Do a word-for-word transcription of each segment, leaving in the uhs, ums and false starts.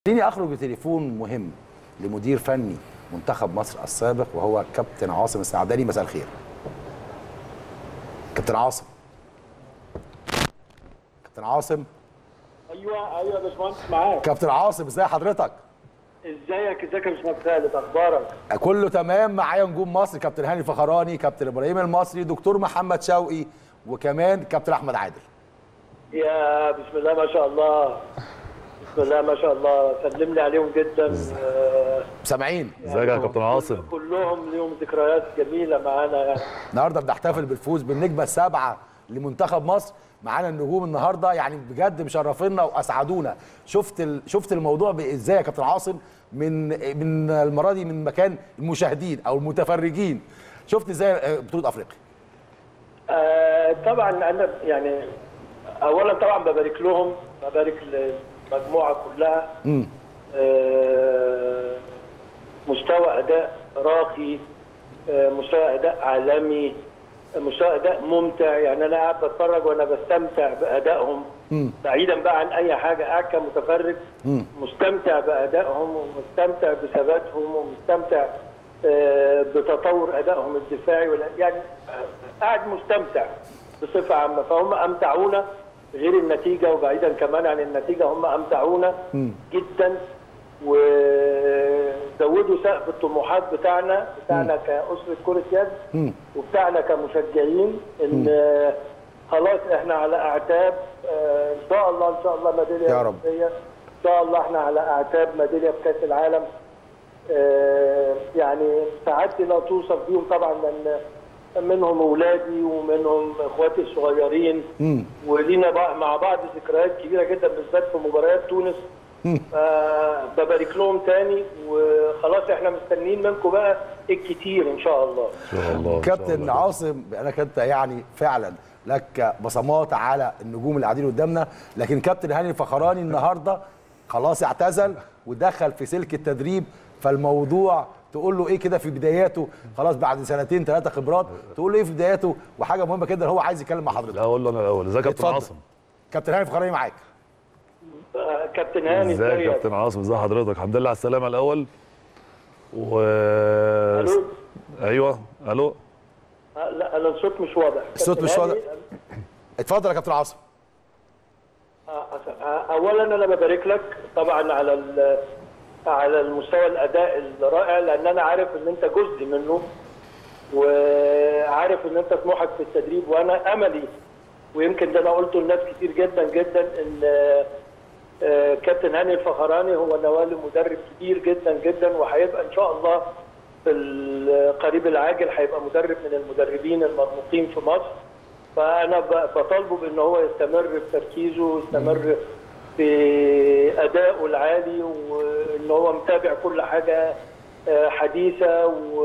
خليني اخرج بتليفون مهم لمدير فني منتخب مصر السابق وهو كابتن عاصم السعداني. مساء الخير كابتن عاصم. كابتن عاصم. ايوه ايوه يا باشمهندس معاك. كابتن عاصم ازي حضرتك؟ ازيك ازيك يا باشمهندس خالد، اخبارك؟ كله تمام. معايا نجوم مصر كابتن هاني الفخراني، كابتن ابراهيم المصري، دكتور محمد شوقي، وكمان كابتن احمد عادل. يا بسم الله ما شاء الله، بسم الله ما شاء الله، سلم لي عليهم جدا. سامعين؟ ازيك يا كابتن عاصم؟ كلهم ليهم ذكريات جميله معانا يعني. النهارده بنحتفل بالفوز بالنجمه السابعه لمنتخب مصر. معانا النجوم النهارده يعني بجد مشرفينا واسعدونا. شفت ال... شفت الموضوع ازاي يا كابتن عاصم من من المره دي من مكان المشاهدين او المتفرجين؟ شفت ازاي بطوله افريقيا؟ آه طبعا انا يعني اولا طبعا ببارك لهم، ببارك للمجموعه كلها. امم آه مستوى اداء راقي، آه مستوى اداء عالمي، مستوى اداء ممتع. يعني انا قاعد بتفرج وانا بستمتع بادائهم بعيدا بقى عن اي حاجه، قاعد كمتفرج مم. مستمتع بادائهم ومستمتع بثباتهم ومستمتع آه بتطور ادائهم الدفاعي، يعني قاعد مستمتع بصفه عامه. فهم امتعونا غير النتيجه، وبعيدا كمان عن النتيجه هم امتعونا مم. جدا، وزودوا سقف الطموحات بتاعنا بتاعنا كأسرة كرة يد وبتاعنا كمشجعين. ان مم. خلاص احنا على اعتاب ان شاء الله ان شاء الله ميداليه يا رب. ان شاء الله احنا على اعتاب ميداليه في كاس العالم. يعني سعادتي لا توصف بيهم طبعا، لان منهم اولادي ومنهم اخواتي الصغيرين، ولينا مع بعض ذكريات كبيره جدا بالذات في مباريات تونس. آه ببارك لهم تاني، وخلاص احنا مستنيين منكم بقى الكتير ان شاء الله. ان شاء الله. كابتن عاصم، انك انت يعني فعلا لك بصمات على النجوم اللي قاعدين قدامنا، لكن كابتن هاني الفخراني النهارده خلاص اعتزل ودخل في سلك التدريب. فالموضوع تقول له ايه كده في بداياته؟ خلاص بعد سنتين ثلاثه خبرات، تقول له ايه في بداياته؟ وحاجه مهمه كده هو عايز يتكلم مع حضرتك. لا اقول له انا الاول. ازيك يا كابتن عاصم؟ كابتن هاني الفخراني معاك. كابتن هاني ازيك يا كابتن عاصم؟ ازي حضرتك؟ الحمد لله على السلامه الاول. و الو. ايوه الو. لا انا الصوت مش واضح. الصوت مش واضح. اتفضل يا كابتن عاصم. اولا انا ببارك لك طبعا على على المستوى الاداء الرائع، لان انا عارف ان انت جزء منه، وعارف ان انت طموحك في التدريب. وانا املي، ويمكن ده انا قلته لناس كتير جدا جدا، ان كابتن هاني الفخراني هو نوال مدرب كبير جدا جدا، وهيبقى ان شاء الله في القريب العاجل هيبقى مدرب من المدربين المرموقين في مصر. فانا بطالبه بان هو يستمر في تركيزه ويستمر في ادائه العالي، وان هو متابع كل حاجه حديثه، و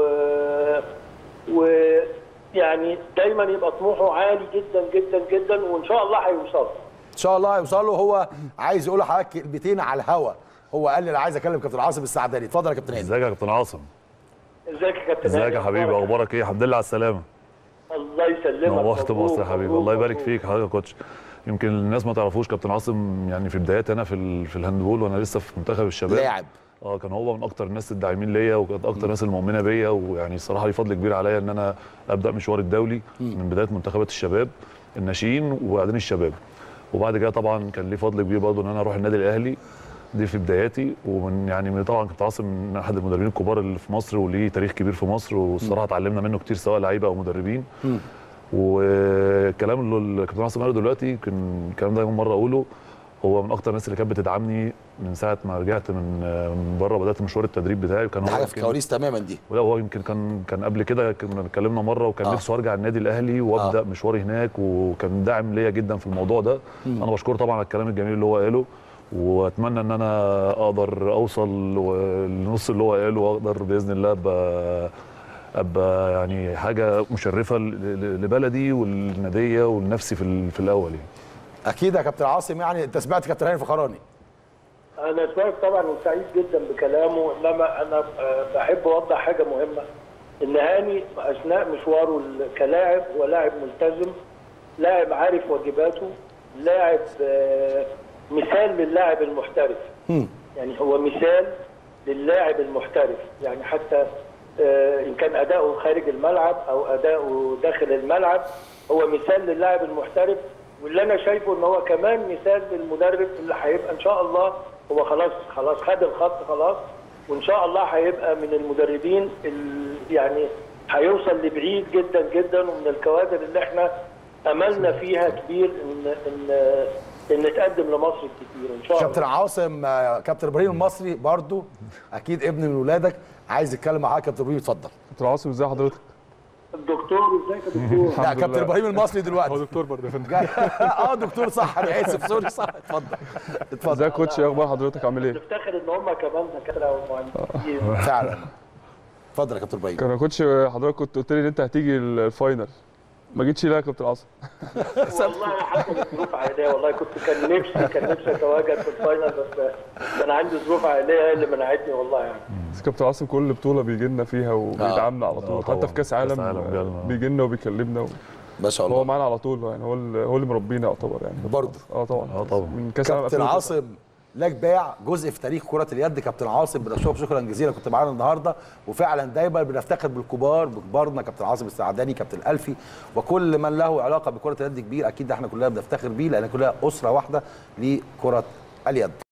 ويعني دايما يبقى طموحه عالي جدا جدا جدا، وان شاء الله هيوصل. ان شاء الله هيوصل له. هو عايز يقول لحضرتك كلمتين على الهوا. هو قال لي انا عايز اكلم كابتن عاصم السعداني. اتفضل يا كابتن هاني. ازيك يا كابتن عاصم؟ ازيك يا كابتن ازيك هاني؟ يا حبيبي؟ اخبارك ايه؟ الحمد لله على السلامه. الله يسلمك. نورت مصر يا حبيبي. الله يبارك فيك حضرتك يا كوتش. يمكن الناس ما تعرفوش كابتن عاصم يعني في بداياتي انا في في الهاندبول وانا لسه في منتخب الشباب لاعب. اه كان هو من اكتر الناس الداعمين ليا، وكانت اكتر الناس المؤمنه بيا، ويعني الصراحه ليه فضل كبير عليا ان انا ابدا مشوار الدولي من بدايه منتخبات الشباب الناشئين وبعدين الشباب. وبعد كده طبعا كان ليه فضل كبير برضه ان انا اروح النادي الاهلي، دي في بداياتي. ومن يعني من طبعا كابتن عاصم من احد المدربين الكبار اللي في مصر، وليه تاريخ كبير في مصر، والصراحه اتعلمنا منه كتير سواء لعيبه او مدربين. م. والكلام اللي الكابتن عاصم قاله دلوقتي يمكن الكلام ده مره اقوله، هو من اكتر الناس اللي كانت بتدعمني من ساعه ما رجعت من من بره بدات مشوار التدريب بتاعي. وكان هو حاجه في الكواليس تماما دي. ولا هو يمكن كان كان قبل كده كنا اتكلمنا مره، وكان آه. نفسه ارجع النادي الاهلي وابدا آه. مشواري هناك، وكان داعم ليا جدا في الموضوع ده. م. انا بشكره طبعا على الكلام الجميل اللي هو قاله، واتمنى ان انا اقدر اوصل للنص اللي هو قاله، واقدر باذن الله ابقى ابقى يعني حاجه مشرفه لبلدي وللناديه ولنفسي في في الاول يعني. اكيد يا كابتن عاصم. يعني انت سمعت كابتن هاني الفخراني؟ انا سمعت طبعا وسعيد جدا بكلامه، انما انا بحب اوضح حاجه مهمه، ان هاني اثناء مشواره كلاعب هو لاعب ملتزم، لاعب عارف واجباته، لاعب مثال للاعب المحترف. يعني هو مثال للاعب المحترف، يعني حتى آه، ان كان اداؤه خارج الملعب او اداؤه داخل الملعب هو مثال للاعب المحترف. واللي انا شايفه ان هو كمان مثال للمدرب اللي هيبقى ان شاء الله هو خلاص خلاص خد الخط خلاص، وان شاء الله هيبقى من المدربين اللي يعني هيوصل لبعيد جدا جدا، ومن الكوادر اللي احنا املنا فيها كبير ان ان ان نتقدم لمصر كتير ان شاء الله. كابتن عاصم، آه، كابتن ابراهيم المصري برضو اكيد ابن من ولادك عايز يتكلم معاك. كابتن ابراهيم اتفضل. كابتن عاصم ازي حضرتك؟ الدكتور ازيك يا دكتور؟ لا كابتن ابراهيم المصري دلوقتي. هو دكتور برضه يا فندم. اه دكتور صح، انا اسف سوري صح. اتفضل اتفضل. ازيك يا كوتش؟ ايه اخبار حضرتك؟ عامل ايه؟ نفتخر ان هم كمان دكاتره ومهندسين. فعلا. اتفضل يا كابتن ابراهيم. كان يا كوتش حضرتك كنت قلت لي ان انت هتيجي الفاينل، ما جيتش ليه يا كابتن عاصم؟ والله حصلت ظروف عائليه، والله كنت كان نفسي كان نفسي اتواجد في الفاينل، بس كان عندي ظروف عائليه هي اللي منعتني والله يعني. بس كابتن عاصم كل بطوله بيجي لنا فيها وبيدعمنا على طول، حتى في كاس عالم بيجي لنا وبيكلمنا و... ما شاء الله هو معانا على طول، يعني هو اللي هو اللي مربينا يعتبر يعني برضه. اه طبعا اه طبعا. من كاس عالم كابتن عاصم لك باع جزء في تاريخ كرة اليد. كابتن عاصم بنشكرك شكرا جزيلا، كنت معانا النهارده، وفعلا دايما بنفتخر بالكبار بكبارنا، كابتن عاصم السعداني، كابتن الفي، وكل من له علاقه بكرة اليد كبير. اكيد احنا كلنا بنفتخر بيه لان كلنا اسره واحده لكرة اليد.